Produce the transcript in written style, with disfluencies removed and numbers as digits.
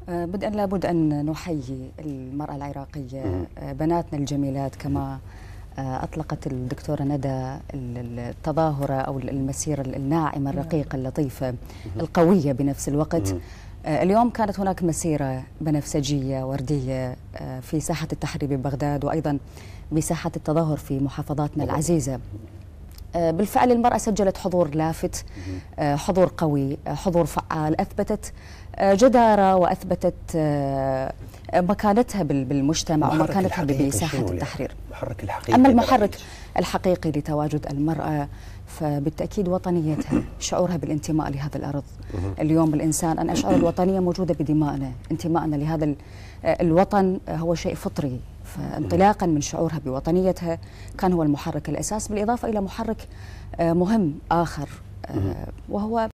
بدءا لابد أن نحيي المرأة العراقية، بناتنا الجميلات، كما أطلقت الدكتورة ندى التظاهرة أو المسيرة الناعمة الرقيقة اللطيفة القوية بنفس الوقت. اليوم كانت هناك مسيرة بنفسجية وردية في ساحة التحرير ببغداد، وأيضا بساحة التظاهر في محافظاتنا العزيزة. بالفعل المرأة سجلت حضور لافت، حضور قوي، حضور فعال، أثبتت جدارة وأثبتت مكانتها بالمجتمع ومكانتها بساحة التحرير. أما المحرك الحقيقي لتواجد المرأة فبالتأكيد وطنيتها، شعورها بالانتماء لهذا الأرض. اليوم الإنسان أن أشعر الوطنية موجودة بدمائنا، انتمائنا لهذا الوطن هو شيء فطري، فانطلاقا من شعورها بوطنيتها كان هو المحرك الأساس، بالإضافة إلى محرك مهم آخر وهو